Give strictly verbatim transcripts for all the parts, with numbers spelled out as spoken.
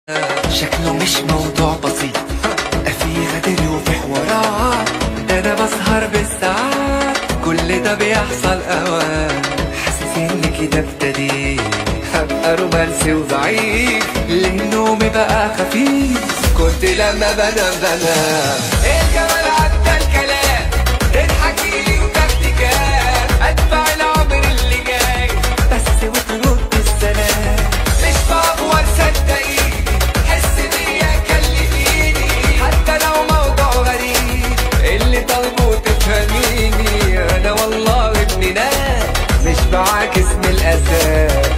شكله مش موضوع بسيط، في غدر وفي حوارات، ده انا بسهر بالساعات، كل ده بيحصل اوان. حاسس ان كده ابتديت هبقى رومانسي وضعيف، ليه نومي بقى خفيف، كنت لما بنام بنام. الجمال عدى الكلام، تضحكيلي وتكتيكات، اتبع العمر اللي جاي بس وترد السلام. مش بأفور صدقيني، حس بيا كلميني، حتى لو موضوع غريب اللي طالبه تفهميني. انا والله ابن ناس مش بعاكس من الاساس.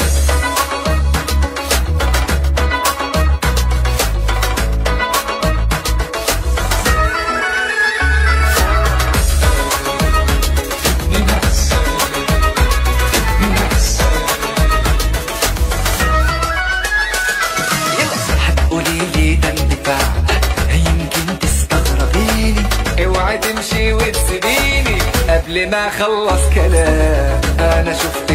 يمكن تستغربيني، اوعي تمشي وتسيبيني قبل ما اخلص كلام. انا شفت